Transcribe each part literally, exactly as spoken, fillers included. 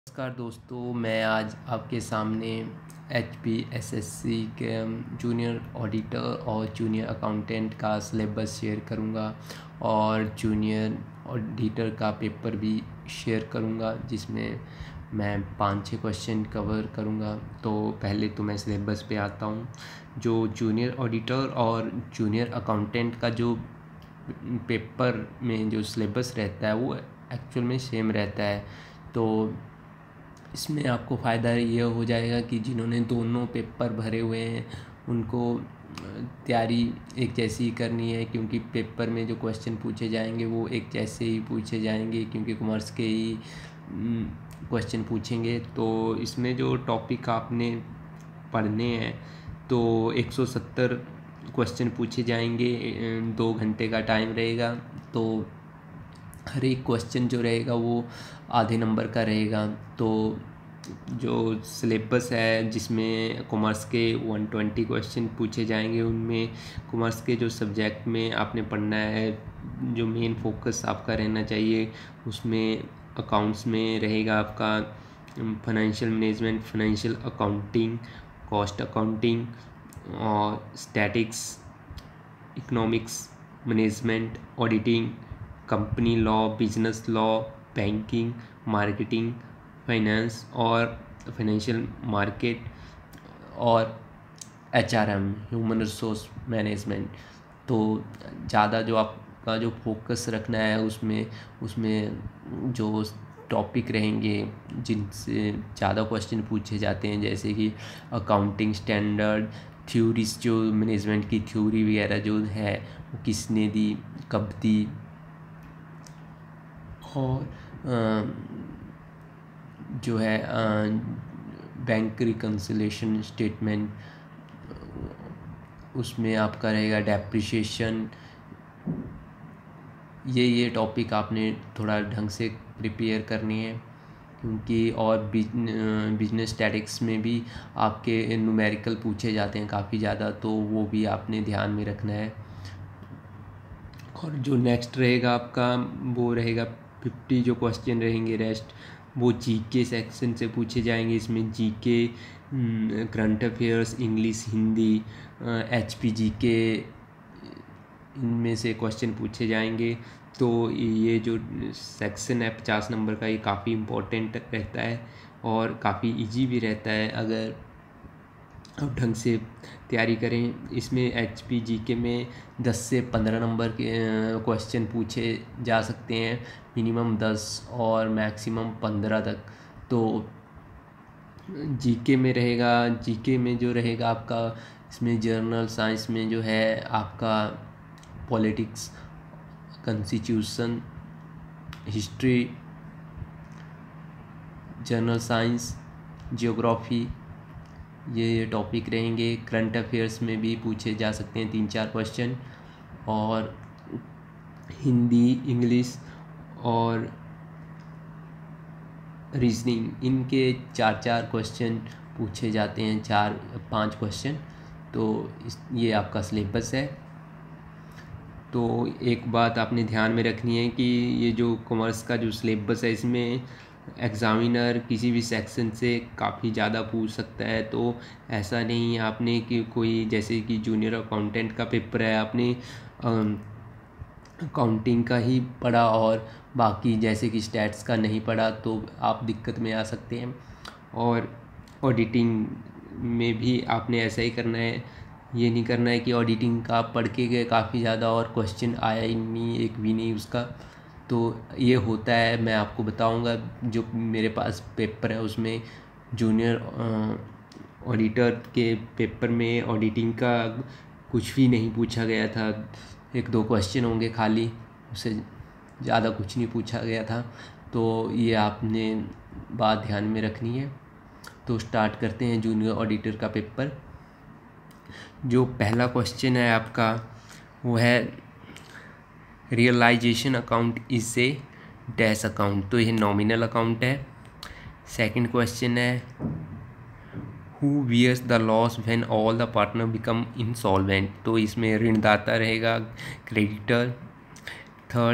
नमस्कार दोस्तों, मैं आज आपके सामने H P S S C के जूनियर ऑडिटर और जूनियर अकाउंटेंट का सिलेबस शेयर करूंगा और जूनियर ऑडिटर का पेपर भी शेयर करूंगा, जिसमें मैं पाँच छः क्वेश्चन कवर करूंगा। तो पहले तो मैं सिलेबस पे आता हूं। जो जूनियर ऑडिटर और जूनियर अकाउंटेंट का जो पेपर में जो सिलेबस रहता है वो एक्चुअल में सेम रहता है। तो इसमें आपको फ़ायदा ये हो जाएगा कि जिन्होंने दोनों पेपर भरे हुए हैं उनको तैयारी एक जैसी ही करनी है, क्योंकि पेपर में जो क्वेश्चन पूछे जाएंगे वो एक जैसे ही पूछे जाएंगे, क्योंकि कॉमर्स के ही क्वेश्चन पूछेंगे। तो इसमें जो टॉपिक आपने पढ़ने हैं तो एक सौ सत्तर क्वेश्चन पूछे जाएंगे, दो घंटे का टाइम रहेगा। तो हर एक क्वेश्चन जो रहेगा वो आधे नंबर का रहेगा। तो जो सिलेबस है जिसमें कॉमर्स के एक सौ बीस क्वेश्चन पूछे जाएंगे, उनमें कॉमर्स के जो सब्जेक्ट में आपने पढ़ना है, जो मेन फोकस आपका रहना चाहिए उसमें अकाउंट्स में रहेगा आपका financial management, financial accounting, cost accounting और statics, economics, management, auditing, company law, business law, banking, marketing, finance और फाइनेंशियल मार्केट और H R M, human resource management. तो ज़्यादा जो आपका जो फोकस रखना है उसमें उसमें जो टॉपिक रहेंगे जिनसे ज़्यादा क्वेश्चन पूछे जाते हैं, जैसे कि अकाउंटिंग स्टैंडर्ड, थ्योरीज, जो मैनेजमेंट की थ्योरी वगैरह जो है वो किसने दी, कब दी, और जो है बैंक रिकन्सिलेशन स्टेटमेंट, उसमें आपका रहेगा डेप्रिसिएशन। ये ये टॉपिक आपने थोड़ा ढंग से प्रिपेयर करनी है, क्योंकि और बिजनेस स्टैटिक्स में भी आपके न्यूमेरिकल पूछे जाते हैं काफ़ी ज़्यादा, तो वो भी आपने ध्यान में रखना है। और जो नेक्स्ट रहेगा आपका वो रहेगा फिफ्टी जो क्वेश्चन रहेंगे रेस्ट, वो जीके सेक्शन से पूछे जाएंगे। इसमें GK, current affairs, English, Hindi, HP GK, इनमें से क्वेश्चन पूछे जाएंगे। तो ये जो सेक्शन है पचास नंबर का, ये काफ़ी इम्पोर्टेंट रहता है और काफ़ी इजी भी रहता है अगर आप ढंग से तैयारी करें। इसमें एच पी जी के में दस से पंद्रह नंबर के क्वेश्चन पूछे जा सकते हैं, मिनिमम दस और मैक्सिमम पंद्रह तक। तो जीके में रहेगा, जीके में जो रहेगा आपका, इसमें जर्नल साइंस में जो है आपका politics, constitution, history, general science, geography, ये ये टॉपिक रहेंगे। करंट अफेयर्स में भी पूछे जा सकते हैं तीन चार क्वेश्चन, और हिंदी, इंग्लिश और रीजनिंग, इनके चार चार क्वेश्चन पूछे जाते हैं, चार पांच क्वेश्चन। तो इस ये आपका सिलेबस है। तो एक बात आपने ध्यान में रखनी है कि ये जो कॉमर्स का जो सिलेबस है इसमें एग्ज़ामिनर किसी भी सेक्शन से काफ़ी ज़्यादा पूछ सकता है। तो ऐसा नहीं है आपने कि कोई, जैसे कि जूनियर अकाउंटेंट का पेपर है, आपने अकाउंटिंग का ही पढ़ा और बाकी जैसे कि स्टैट्स का नहीं पढ़ा, तो आप दिक्कत में आ सकते हैं। और ऑडिटिंग में भी आपने ऐसा ही करना है, ये नहीं करना है कि ऑडिटिंग का पढ़ के गए काफ़ी ज़्यादा और क्वेश्चन आया ही नहीं, एक भी नहीं उसका। तो ये होता है, मैं आपको बताऊंगा। जो मेरे पास पेपर है उसमें जूनियर ऑडिटर के पेपर में ऑडिटिंग का कुछ भी नहीं पूछा गया था, एक दो क्वेश्चन होंगे खाली, उससे ज़्यादा कुछ नहीं पूछा गया था। तो ये आपने बात ध्यान में रखनी है। तो स्टार्ट करते हैं जूनियर ऑडिटर का पेपर। जो पहला क्वेश्चन है आपका वो है realisation account is a dash account, तो यह नॉमिनल अकाउंट है। सेकंड क्वेश्चन है who bears the loss when all the partner become insolvent, तो इसमें ऋणदाता रहेगा, क्रेडिटर। थर्ड जो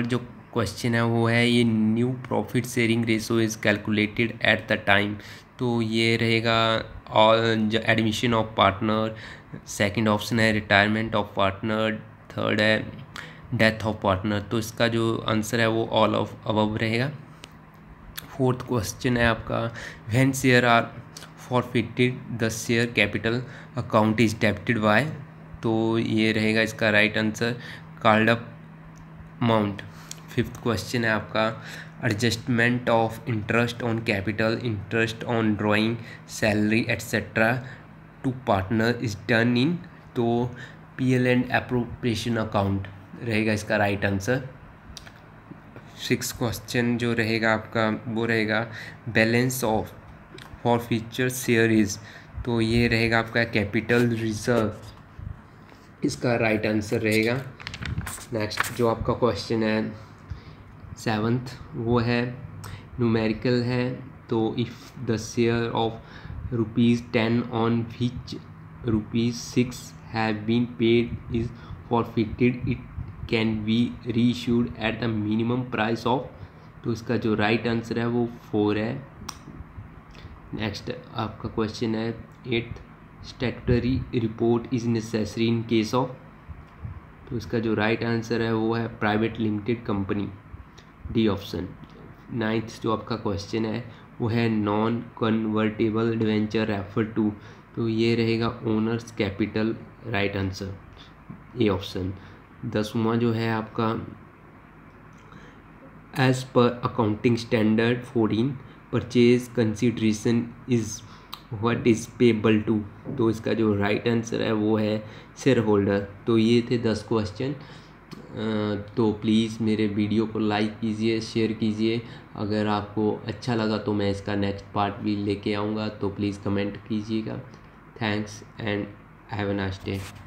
क्वेश्चन है वो है ये new profit sharing ratio is calculated at the time. तो ये रहेगा all admission of partner, second option है रिटायरमेंट ऑफ पार्टनर, थर्ड है डेथ ऑफ पार्टनर। तो इसका जो आंसर है वो ऑल ऑफ अबव रहेगा। फोर्थ क्वेश्चन है आपका when share are forfeited the share capital account is debited by. तो ये रहेगा इसका right answer called up amount. Fifth question है आपका adjustment of interest on capital, interest on drawing, salary etcetera to partner is done in. तो P L and appropriation account रहेगा इसका right answer. Six question जो रहेगा आपका वो रहेगा balance of for future share is. तो ये रहेगा आपका कैपिटल रिजर्व, इसका राइट आंसर रहेगा। नेक्स्ट जो आपका क्वेश्चन है सेवन्थ वो है न्यूमेरिकल है। तो if the share of rupees ten on which rupees six have been paid is forfeited it can be reissued at the minimum price of. तो इसका जो राइट आंसर है वो फोर है। नेक्स्ट आपका क्वेश्चन है eighth statutory report is necessary in case of. तो इसका जो राइट आंसर है वो है private limited company, D option. Ninth जो आपका क्वेश्चन है वो है non convertible debenture refer to. तो ये रहेगा owners capital, right answer A option. दसवां जो है आपका as per accounting standard fourteen purchase consideration is what is payable to. तो इसका जो राइट आंसर है वो है शेयर होल्डर। तो ये थे दस क्वेश्चन। तो प्लीज़ मेरे वीडियो को लाइक कीजिए, शेयर कीजिए। अगर आपको अच्छा लगा तो मैं इसका नेक्स्ट पार्ट भी लेके आऊँगा, तो प्लीज़ कमेंट कीजिएगा। Thanks and have a nice day.